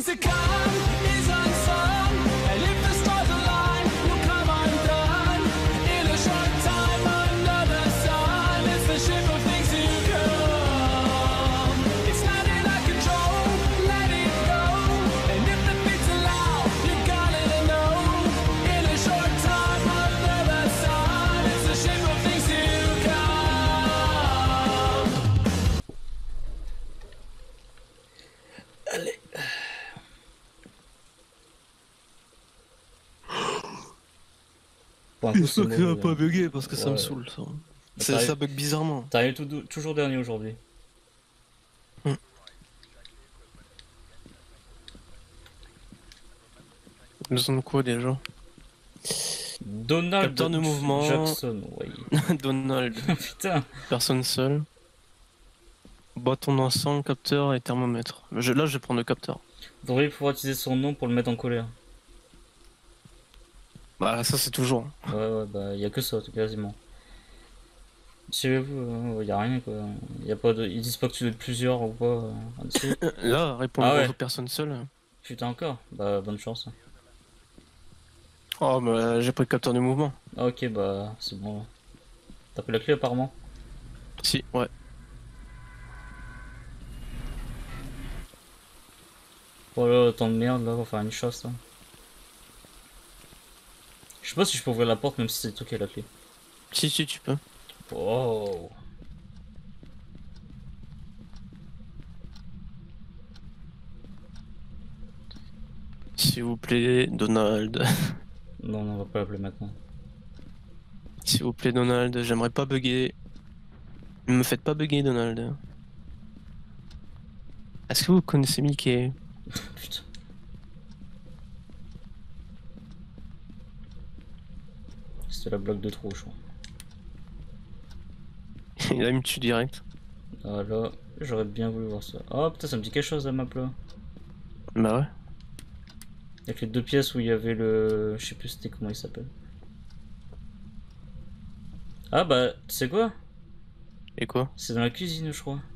to come is unsung, and if the stars align, you'll come undone. In a short time under the sun, it's the shape of things to come. It's not in our control, let it go. And if the beats are loud, you gotta know. In a short time under the sun, it's the shape of things to come. Allez. Bon, un coup, c'est J'espère que ça va mauvais, pas hein. bugger parce que ça me Ouais. saoule ça. t'arrives- Ça bug bizarrement. T'arrives toujours dernier aujourd'hui. Besoin de quoi déjà? Donald Capteur de mouvement. Jackson, oui. Donald, Putain. personne seule. Bâton d'encens, capteur et thermomètre. Là je vais prendre le capteur. Vous devriez pouvoir utiliser son nom pour le mettre en colère. Bah ça c'est toujours. Ouais, bah y a que ça, quasiment. Suivez-vous, y a rien quoi. Y a pas de... Ils disent pas que tu dois être plusieurs ou pas. Dessus. Là, répondre Ah ouais. aux personnes seules. Putain, encore. Bah, bonne chance. Oh bah j'ai pris le capteur de mouvement. Ah, ok, bah, c'est bon. T'as pris la clé apparemment. Si, ouais. Voilà, tant de merde là, on va faire une chasse là. Je sais pas si je peux ouvrir la porte même si c'est toi qui as la clé. Si tu peux. Oh. S'il vous plaît, Donald. Non, on va pas l'appeler maintenant. S'il vous plaît, Donald, j'aimerais pas bugger. Ne me faites pas bugger, Donald. Est-ce que vous connaissez Mickey? Putain. C'était la blague de trop, je crois. Il a me tue direct. Ah là, j'aurais bien voulu voir ça. Oh putain, ça me dit quelque chose la map là. Bah ouais. Avec les deux pièces où il y avait le... Je sais plus c'était comment il s'appelle. Ah bah, tu sais quoi? Et quoi? C'est dans la cuisine, je crois.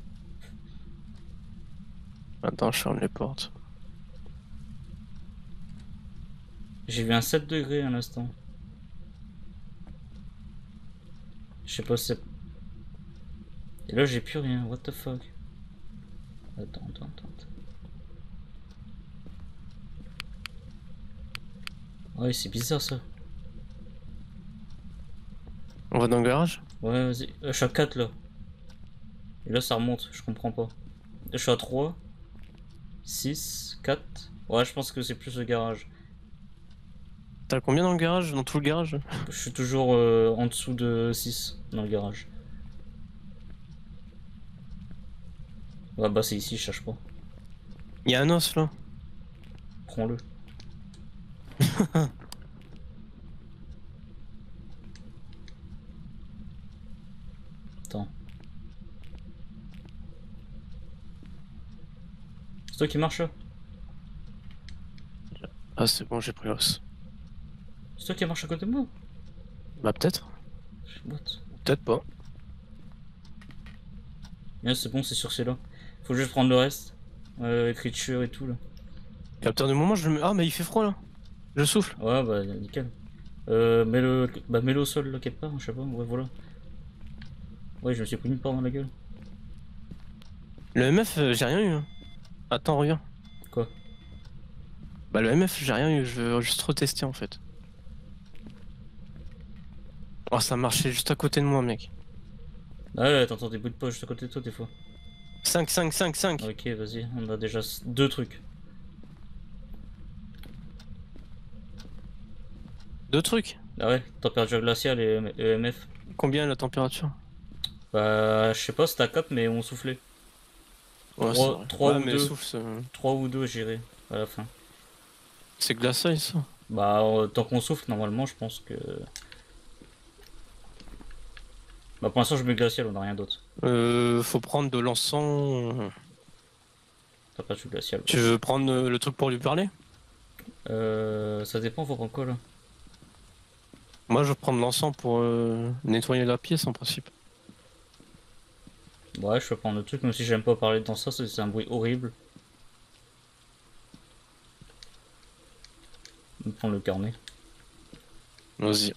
Attends, je ferme les portes. J'ai vu un 7 degrés à l'instant. Je sais pas si c'est... Et là j'ai plus rien, what the fuck. Attends. Ouais, c'est bizarre ça. On va dans le garage? Ouais, vas-y. Je suis à 4 là. Et là ça remonte, je comprends pas. Là, je suis à 3, 6, 4. Ouais, je pense que c'est plus le garage. T'as combien dans le garage? Dans tout le garage? Je suis toujours en dessous de 6 dans le garage. Ouais, bah c'est ici, je cherche pas. Il y a un os là. Prends-le. Attends. C'est toi qui marche là? Ah c'est bon, j'ai pris l'os. C'est toi qui marche à côté de moi? Bah peut-être. What? Peut-être pas. Yeah, c'est bon, c'est sur celui-là. Faut juste prendre le reste. Écriture et tout là. Capteur de moment, je le mets. Ah mais il fait froid là. Je souffle. Ouais, bah nickel. Mets-le au sol là quelque part, je sais pas, ouais voilà. Ouais, je me suis pris une part dans la gueule. Le MF, j'ai rien eu. Hein. Attends, reviens. Quoi? Bah le MF, j'ai rien eu. Je veux juste retester en fait. Oh, ça marchait juste à côté de moi, mec. Ah ouais, t'entends des bruits de poche juste à côté de toi des fois. 5. Ok, vas-y, on a déjà 2 trucs. Deux trucs. Ah ouais, température glaciale et EMF. Combien la température? Bah, je sais pas, c'était à 4, mais on soufflait. Ouais, Trois- c'est vrai. trois Ouais, ou mais deux. souffle, 3 ou 2, j'irai à la fin. c'est glaçaille ça. Bah, tant qu'on souffle, normalement, je pense que. Bah, pour l'instant, je mets glacial, on a rien d'autre. Faut prendre de l'encens. Température glaciale. Tu veux prendre le truc pour lui parler? Ça dépend, faut prendre quoi là? Moi, je vais prendre l'encens pour nettoyer la pièce en principe. Ouais, je peux prendre le truc, même si j'aime pas parler dans ça, c'est un bruit horrible. On prend le carnet. Vas-y.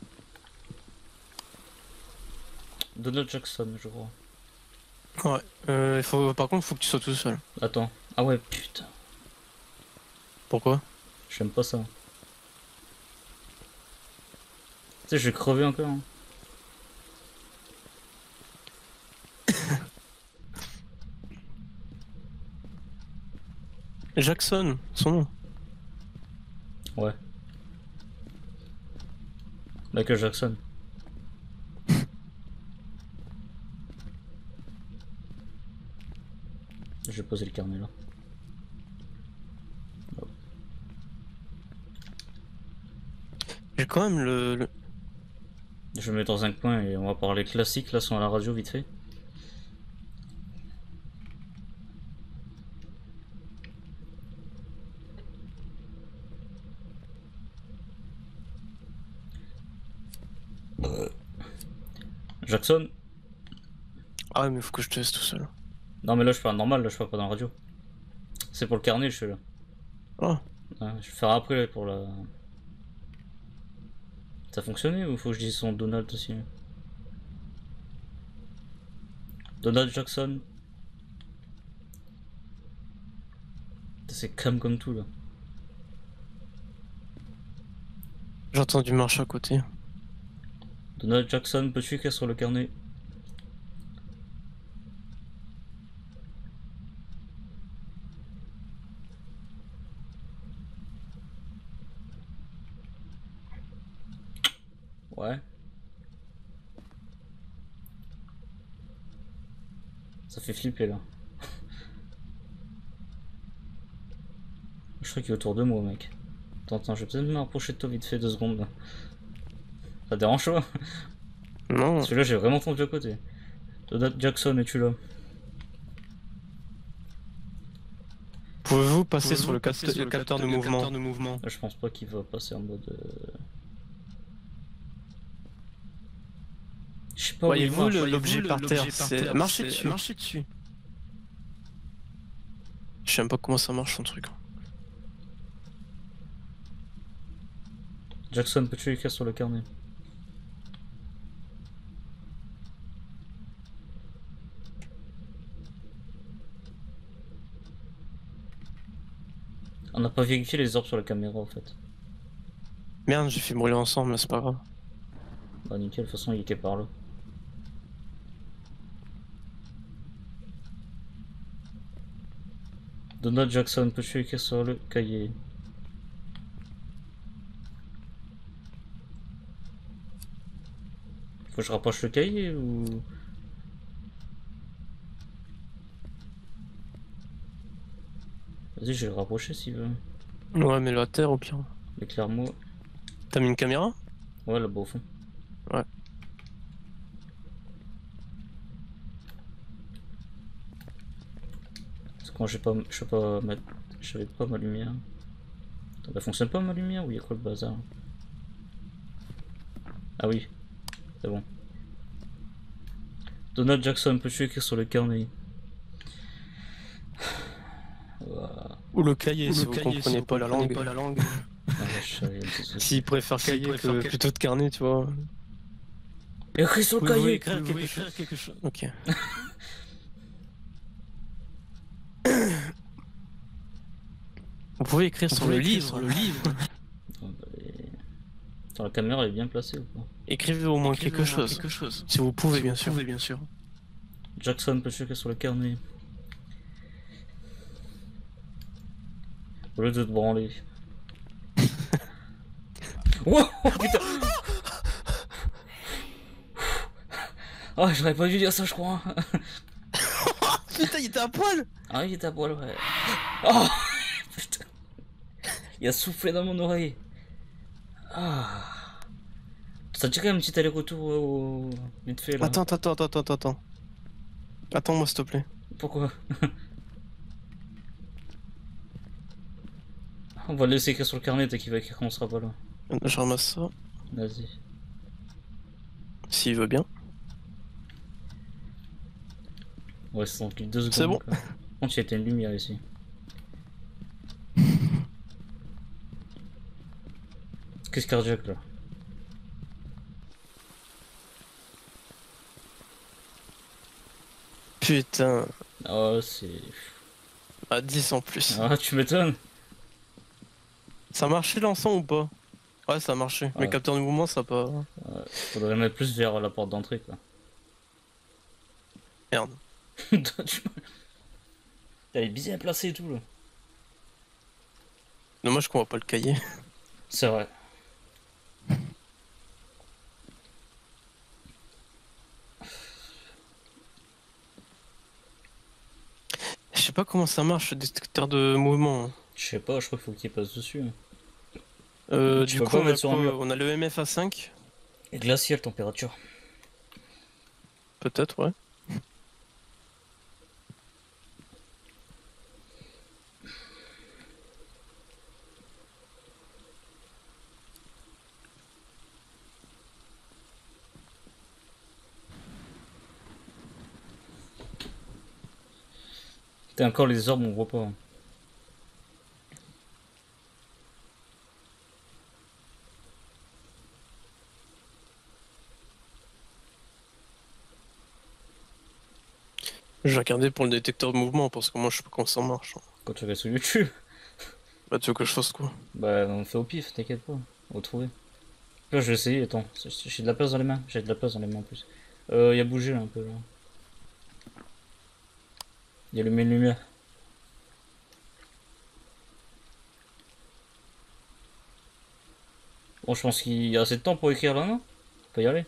Donald Jackson, je crois. Ouais. Par contre, faut que tu sois tout seul. Attends. Ah ouais, putain. Pourquoi? J'aime pas ça. Tu sais, je vais crever encore. Hein. Jackson, son nom. Ouais. Michael Jackson. Je vais poser le carnet là. J'ai quand même Je me mets dans un coin et on va parler classique là sur la radio vite fait. Jackson. Ah ouais, mais faut que je te laisse tout seul. Non mais là je parle normal, là je parle pas dans la radio. C'est pour le carnet je suis là. Oh. Ouais, je vais faire après pour la... Ça a fonctionné ou faut que je dise son Donald aussi? Donald Jackson. C'est calme comme tout là. J'ai entendu marche à côté. Donald Jackson, peux-tu écrire sur le carnet? Ouais. Ça fait flipper là. Je crois qu'il est autour de moi mec. Attends, je vais peut-être me rapprocher de toi vite fait 2 secondes là. Ça te dérange pas? Non. Celui-là j'ai vraiment tendu à côté. Donald Jackson, es-tu là? Pouvez-vous passer sur le capteur de mouvement? Je pense pas qu'il va passer en mode... Je sais pas où il Voyez-vous marche. l'objet par terre? C'est marcher dessus. Je sais même pas comment ça marche son truc. Jackson, peux-tu écrire sur le carnet? On n'a pas vérifié les orbes sur la caméra en fait. Merde, j'ai fait brûler ensemble, là c'est pas grave. Bah nickel, de toute façon il était par là. Donald Jackson, peux-tu écrire sur le cahier? Faut que je rapproche le cahier ou... Vas-y, je vais le rapprocher s'il veut. Ouais, mais la terre au pire. Éclaire-moi. T'as mis une caméra? Ouais, là-bas au fond. Ouais. Parce que quand j'ai pas... Je sais pas mettre... J'avais pas ma lumière. Attends, elle fonctionne pas ma lumière ou y'a quoi le bazar? Ah oui. C'est bon. Donald Jackson, peux-tu écrire sur le carnet? Ou le cahier, si vous comprenez pas la langue. S'il préfère cahier plutôt de carnet, tu vois. Écris sur le cahier! Écrire quelque chose. Ok. Vous pouvez écrire sur le livre. Attends, la caméra elle est bien placée ou pas? Écrivez au moins quelque chose. Si vous pouvez, bien sûr. Jackson, peux-tu écrire sur le carnet? Au lieu de te branler. Wow, putain! Oh, j'aurais pas dû dire ça, je crois. Putain, il était à poil! Ah, il était à poil, ouais. Oh, putain. Il a soufflé dans mon oreille. Ah. Ça dirait un petit aller-retour au... vite fait là. Attends. Attends-moi, s'il te plaît. Pourquoi? On va le laisser écrire sur le carnet dès qu'il va écrire qu'on sera pas là. Je ramasse ça. Vas-y. S'il veut bien. Ouais, c'est tranquille, 2 secondes. C'est bon. Quoi. Par contre, il y a une lumière ici. Crise cardiaque là. Putain. Oh, c'est. À 10 en plus. Ah, tu m'étonnes. Ça a marché l'encens ou pas? Ouais, ça a marché. Mais Ouais. capteur de mouvement, ça a pas. Faudrait mettre plus vers la porte d'entrée quoi. Merde. Elle est bien placée et tout là. Dommage qu'on voit pas le cahier. C'est vrai. Je sais pas comment ça marche le détecteur de mouvement. Je sais pas, je crois qu'il faut qu'il passe dessus. Du peux coup, pas on a, mettre sur un quoi mur. On a le MF à 5. Et glacial température. Peut-être, ouais. T'as encore les orbes, on voit pas. Je vais regarder pour le détecteur de mouvement parce que moi je sais pas comment ça marche. Quand tu regardes sur YouTube. Bah tu veux que je fasse quoi? Bah on fait au pif, t'inquiète pas. On va trouver. Là je vais essayer, attends. J'ai de la place dans les mains. J'ai de la place dans les mains en plus. Il a bougé là un peu là. Il y a le une lumière. Bon je pense qu'il y a assez de temps pour écrire là, non? On peut y aller.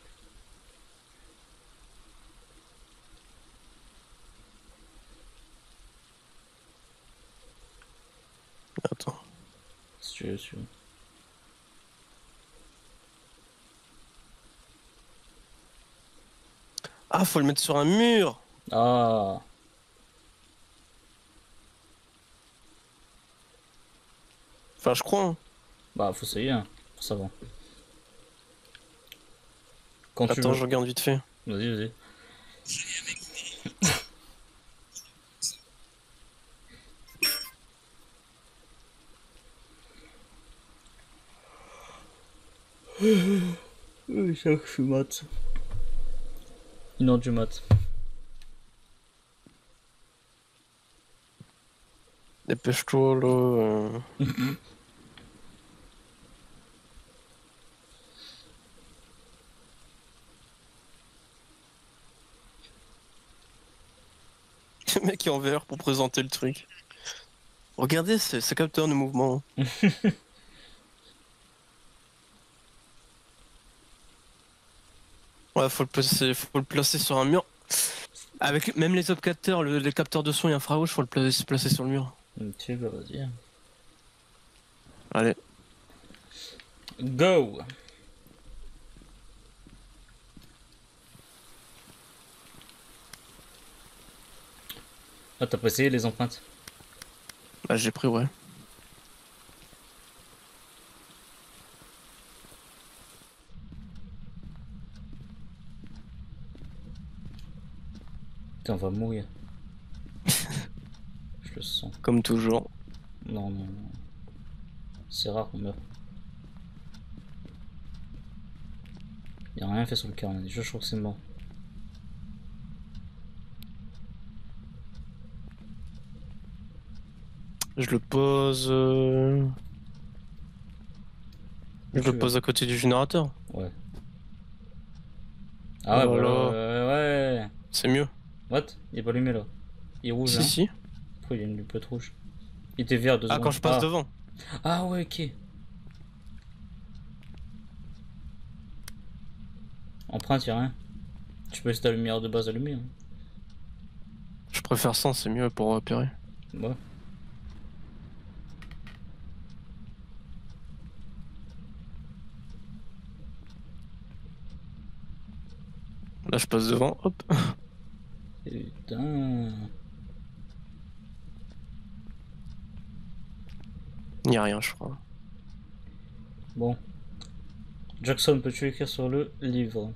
Attends. Si tu veux, si tu veux. Ah, faut le mettre sur un mur! Ah. Enfin, je crois. Hein. Bah faut essayer, hein. Ça va. Quand tu Attends, veux. je regarde vite fait. Vas-y, vas-y. Oui, je suis mat. 1h du mat. Dépêche-toi là. Le mec est en VR pour présenter le truc. Regardez, c'est capteur de mouvement. Ouais, faut le placer sur un mur. Avec même les autres capteurs, les capteurs de son et infrarouge, faut le placer sur le mur. Ok, bah vas-y. Allez. Go! Ah, t'as pas essayé les empreintes? Bah, j'ai pris, ouais. Putain, on va mourir. Je le sens. Comme toujours. Non, non, non. C'est rare qu'on meurt. Y'a rien fait sur le carnet. Déjà, je crois que c'est mort. Je le pose. Je le pose à côté du générateur. Ouais. Ah ouais, Voilà. voilà. Ouais. C'est mieux. What? Il est pas allumé là. Il est rouge, Si, hein? si. Pourquoi il y a une pète rouge? Il était vert 2 Ah, secondes. quand je passe devant. Ah ouais, ok. Empreinte, y'a rien. Tu peux laisser ta lumière de base allumée. Hein. Je préfère ça, c'est mieux pour repérer. Ouais. Là, je passe devant, hop. Putain. Y a rien, je crois. Bon. Jackson, peux-tu écrire sur le livre?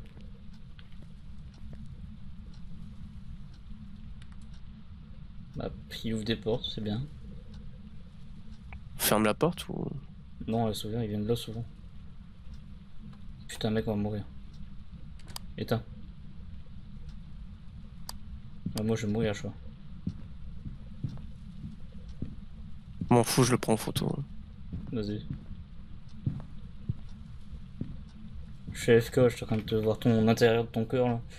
Bah, il ouvre des portes, c'est bien. Ferme la porte ou. Non, elle s'ouvre, il vient de là souvent. Putain, un mec va mourir. Éteins. Ah, moi je vais mourir, je crois. M'en fous, je le prends en photo. Vas-y. Je suis AFK, je suis en train de te voir ton intérieur de ton cœur là.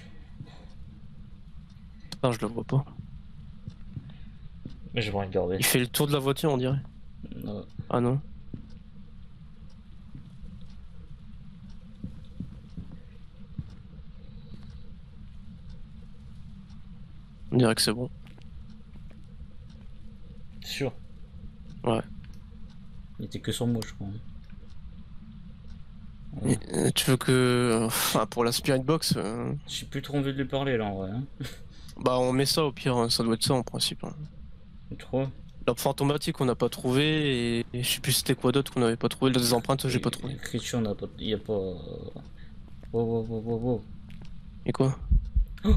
Ah, je le vois pas. Mais j'ai pas regarder. Il fait le tour de la voiture, on dirait. Non. Ah non. On dirait que c'est bon. Sûr. Ouais. Il était que sur moi, je crois. Tu veux que... Enfin, pour la Spirit Box... J'ai plus trop envie de lui parler là en vrai. Hein. Bah on met ça au pire, ça doit être ça en principe. Hein. Trop. L'orbe fantomatique on n'a pas trouvé et je sais plus c'était quoi d'autre qu'on n'avait pas trouvé. Les empreintes j'ai pas trouvé. L'écriture, on a pas... il y a pas... Wow. Et quoi? Oh,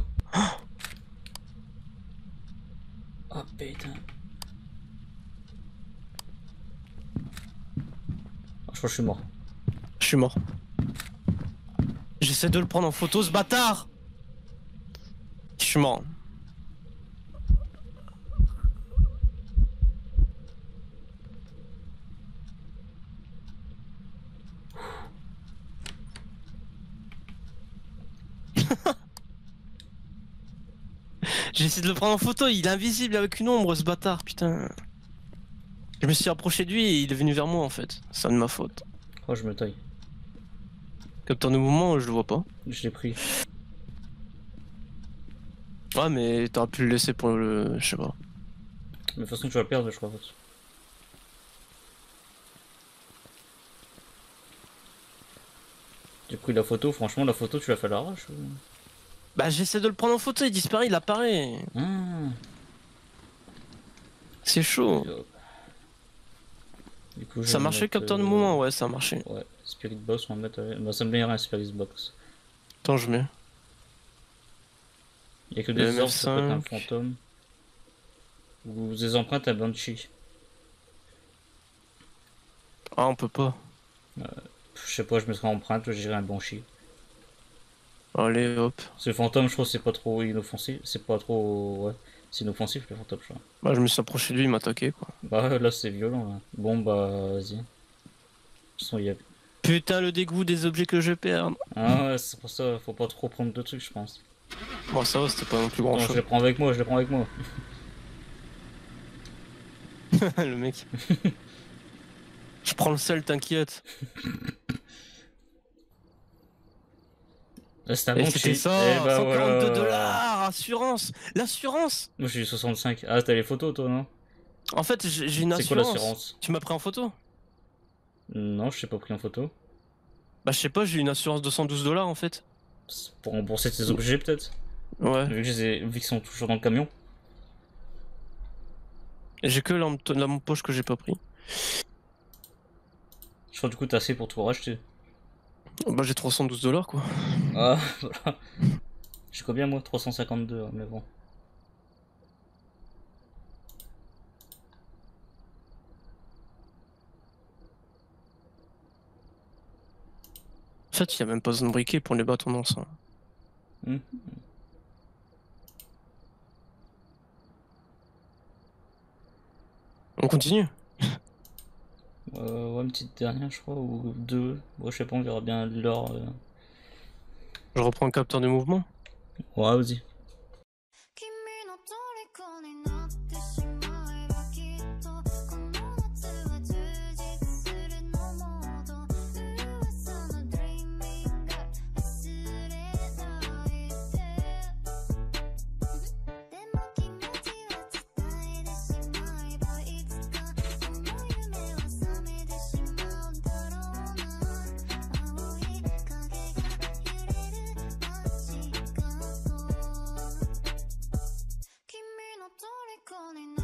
oh putain. Je crois que je suis mort. Je suis mort. J'essaie de le prendre en photo ce bâtard. Je suis mort. J'essaie de le prendre en photo, il est invisible avec une ombre ce bâtard, putain. Je me suis approché de lui et il est venu vers moi en fait, c'est de ma faute. Oh, je me taille. Capteur de mouvement, je le vois pas. Je l'ai pris. Ouais mais t'aurais pu le laisser pour le... je sais pas. Mais de toute façon tu vas le perdre je crois. J'ai pris la photo, franchement la photo tu l'as fait à l'arrache ou... Bah j'essaie de le prendre en photo, il disparaît, il apparaît. C'est chaud. Du coup, ça marchait le capteur de mouvement, ouais ça a marché. Ouais, Spirit Box on va mettre... Bah ça me met un Spirit Box. Attends je mets. Il y a que des orbes, ça peut être un fantôme. Ou des empreintes à Banshee. Ah on peut pas. Je sais pas, je mettrai empreinte, je dirais un Banshee. Allez hop. Ce fantôme je trouve c'est pas trop inoffensif, c'est pas trop... Ouais, c'est inoffensif le fantôme je crois. Bah je me suis approché de lui, il m'a attaqué quoi. Bah là c'est violent là. Bon bah vas-y. De toute façon il y a... Putain le dégoût des objets que je perds. Ah ouais c'est pour ça, faut pas trop prendre de trucs je pense. Bon ça va, c'était pas non plus grand chose. Je les prends avec moi, Le mec. Je prends le seul, t'inquiète. Là, c'est un et bon c'était cheat. ça, Et bah 142 $, voilà. assurance. L'assurance. Moi j'ai eu 65. Ah t'as les photos toi non? En fait j'ai une assurance. C'est quoi l'assurance? Tu m'as pris en photo? Non je t'ai pas pris en photo. Bah je sais pas, j'ai une assurance de 112 $ en fait. Pour rembourser tes objets peut-être? Ouais. Vu qu'ils sont toujours dans le camion. J'ai que la poche que j'ai pas pris. Je crois du coup t'as assez pour tout racheter. Bah j'ai 312 $ quoi. Ah voilà. J'ai combien moi? 352 mais bon. En fait, il y a même pas besoin de briquet pour les bâtons dans ça. On continue? Ouais, une petite dernière, je crois, ou deux. Bon, je sais pas, on verra bien l'heure. Je reprends le capteur de mouvement? Ouais, vas-y. Calling